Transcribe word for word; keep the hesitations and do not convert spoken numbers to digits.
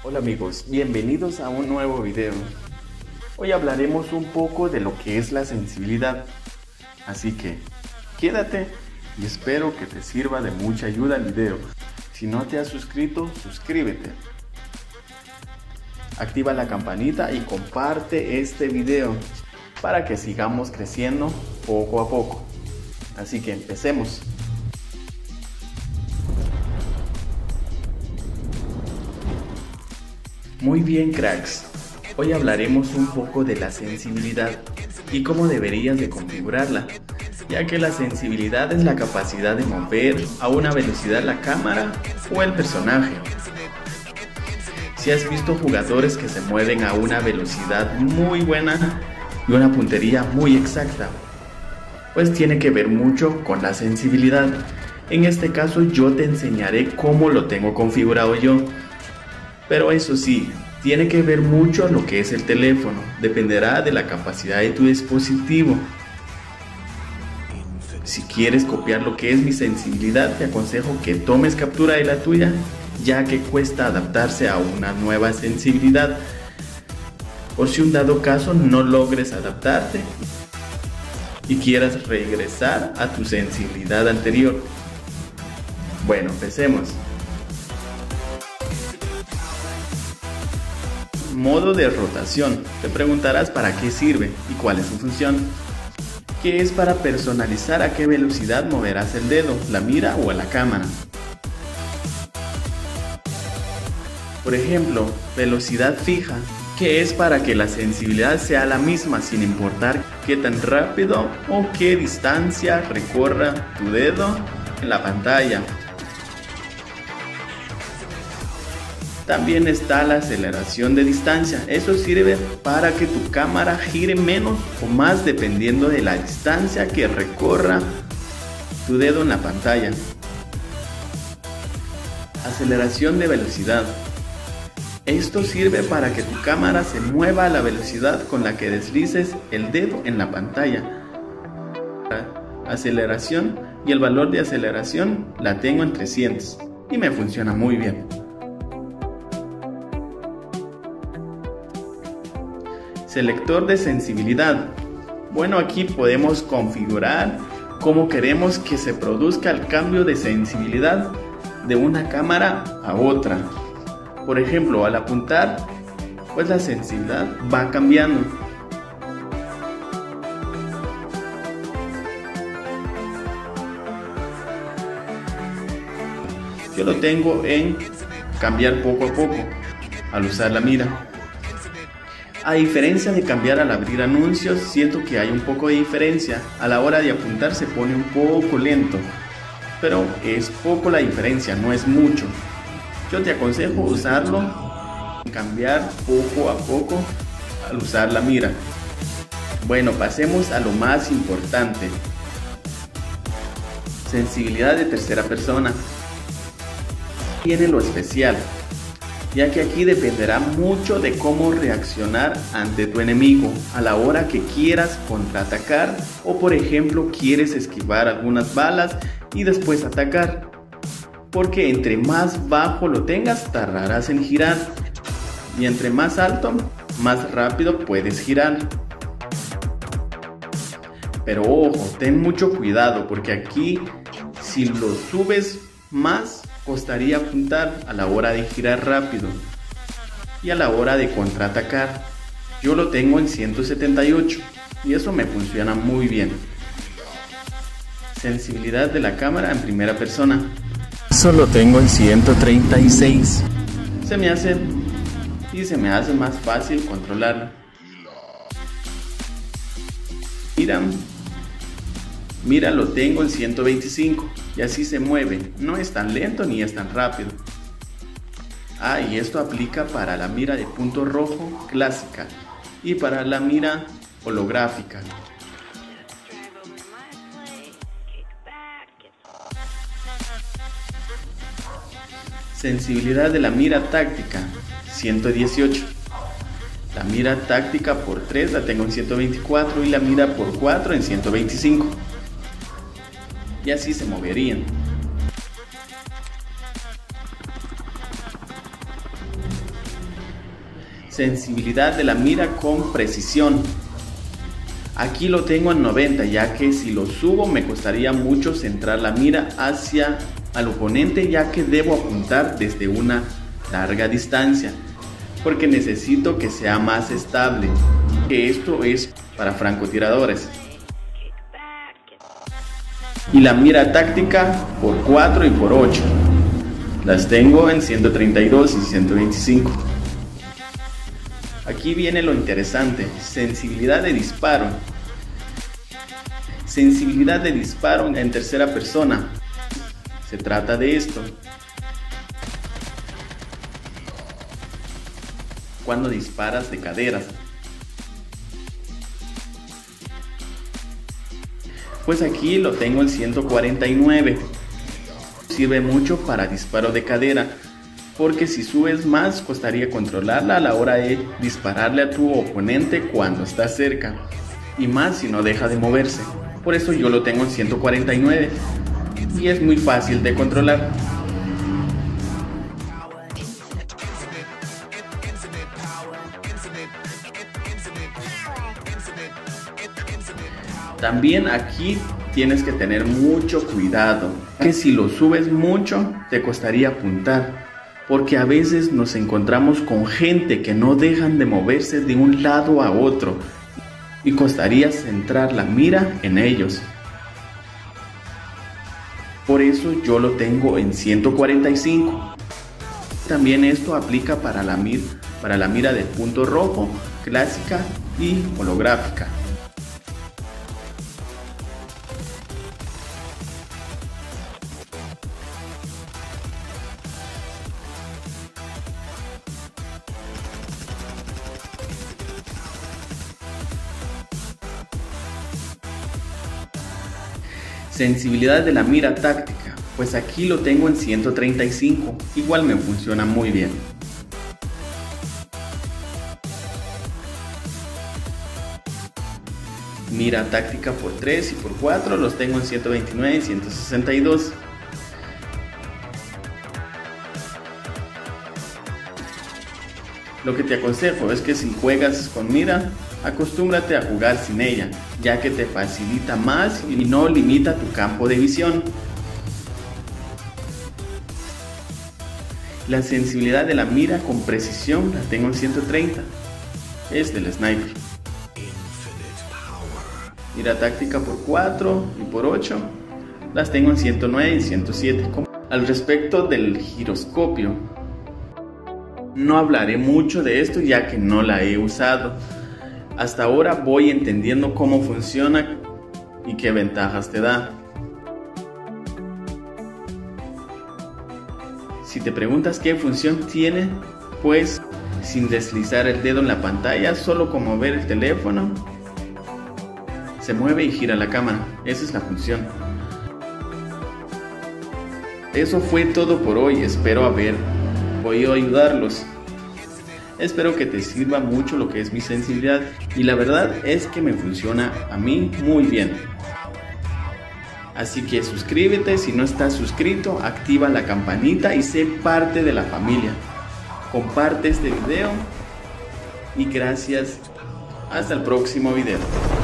Hola amigos, bienvenidos a un nuevo video. Hoy hablaremos un poco de lo que es la sensibilidad, así que quédate y espero que te sirva de mucha ayuda el video. Si no te has suscrito, suscríbete. Activa la campanita y comparte este video para que sigamos creciendo poco a poco. Así que empecemos. Muy bien, cracks, hoy hablaremos un poco de la sensibilidad y cómo deberías de configurarla, ya que la sensibilidad es la capacidad de mover a una velocidad la cámara o el personaje. Si has visto jugadores que se mueven a una velocidad muy buena y una puntería muy exacta, pues tiene que ver mucho con la sensibilidad. En este caso yo te enseñaré cómo lo tengo configurado yo. Pero eso sí, tiene que ver mucho lo que es el teléfono, dependerá de la capacidad de tu dispositivo. Si quieres copiar lo que es mi sensibilidad, te aconsejo que tomes captura de la tuya, ya que cuesta adaptarse a una nueva sensibilidad. Por si un dado caso no logres adaptarte y quieras regresar a tu sensibilidad anterior. Bueno, empecemos. Modo de rotación. Te preguntarás para qué sirve y cuál es su función. Que es para personalizar a qué velocidad moverás el dedo, la mira o la cámara. Por ejemplo, velocidad fija, que es para que la sensibilidad sea la misma sin importar qué tan rápido o qué distancia recorra tu dedo en la pantalla. También está la aceleración de distancia. Eso sirve para que tu cámara gire menos o más dependiendo de la distancia que recorra tu dedo en la pantalla. Aceleración de velocidad. Esto sirve para que tu cámara se mueva a la velocidad con la que deslices el dedo en la pantalla. Aceleración, y el valor de aceleración la tengo en trescientos y me funciona muy bien. Selector de sensibilidad. Bueno, aquí podemos configurar cómo queremos que se produzca el cambio de sensibilidad de una cámara a otra. Por ejemplo, al apuntar, pues la sensibilidad va cambiando. Yo lo tengo en cambiar poco a poco al usar la mira. A diferencia de cambiar al abrir anuncios, siento que hay un poco de diferencia. A la hora de apuntar se pone un poco lento, pero es poco la diferencia, no es mucho. Yo te aconsejo usarlo, cambiar poco a poco al usar la mira. Bueno, pasemos a lo más importante. Sensibilidad de tercera persona. Tiene lo especial, ya que aquí dependerá mucho de cómo reaccionar ante tu enemigo a la hora que quieras contraatacar o por ejemplo quieres esquivar algunas balas y después atacar, porque entre más bajo lo tengas tardarás en girar y entre más alto más rápido puedes girar. Pero ojo, ten mucho cuidado porque aquí si lo subes más costaría apuntar a la hora de girar rápido y a la hora de contraatacar. Yo lo tengo en ciento setenta y ocho y eso me funciona muy bien. Sensibilidad de la cámara en primera persona. Eso lo tengo en ciento treinta y seis. Se me hace y se me hace más fácil controlarla. Mira, mira, lo tengo en ciento veinticinco. Y así se mueve, no es tan lento ni es tan rápido. Ah, y esto aplica para la mira de punto rojo clásica y para la mira holográfica. Sensibilidad de la mira táctica, ciento dieciocho. La mira táctica por tres la tengo en ciento veinticuatro y la mira por cuatro en ciento veinticinco. Y así se moverían. Sensibilidad de la mira con precisión. Aquí lo tengo en noventa, ya que si lo subo me costaría mucho centrar la mira hacia al oponente, ya que debo apuntar desde una larga distancia, porque necesito que sea más estable, que esto es para francotiradores. Y la mira táctica por cuatro y por ocho. Las tengo en ciento treinta y dos y ciento veinticinco. Aquí viene lo interesante, sensibilidad de disparo. Sensibilidad de disparo en tercera persona. Se trata de esto. Cuando disparas de caderas. Pues aquí lo tengo en ciento cuarenta y nueve. Sirve mucho para disparo de cadera, porque si subes más costaría controlarla a la hora de dispararle a tu oponente cuando está cerca, y más si no deja de moverse. Por eso yo lo tengo en ciento cuarenta y nueve y es muy fácil de controlar. También aquí tienes que tener mucho cuidado, que si lo subes mucho te costaría apuntar, porque a veces nos encontramos con gente que no dejan de moverse de un lado a otro y costaría centrar la mira en ellos. Por eso yo lo tengo en ciento cuarenta y cinco. También esto aplica para la mira, para la mira de punto rojo, clásica y holográfica. Sensibilidad de la mira táctica, pues aquí lo tengo en ciento treinta y cinco, igual me funciona muy bien. Mira táctica por tres y por cuatro los tengo en ciento veintinueve y ciento sesenta y dos. Lo que te aconsejo es que si juegas con mira, acostúmbrate a jugar sin ella, ya que te facilita más y no limita tu campo de visión. La sensibilidad de la mira con precisión la tengo en ciento treinta, es del sniper. Mira táctica por cuatro y por ocho las tengo en ciento nueve y ciento siete. Al respecto del giroscopio, no hablaré mucho de esto ya que no la he usado. Hasta ahora voy entendiendo cómo funciona y qué ventajas te da. Si te preguntas qué función tiene, pues sin deslizar el dedo en la pantalla, solo con mover el teléfono, se mueve y gira la cámara. Esa es la función. Eso fue todo por hoy, espero haber podido ayudarlos. Espero que te sirva mucho lo que es mi sensibilidad y la verdad es que me funciona a mí muy bien. Así que suscríbete si no estás suscrito, activa la campanita y sé parte de la familia. Comparte este video y gracias. Hasta el próximo video.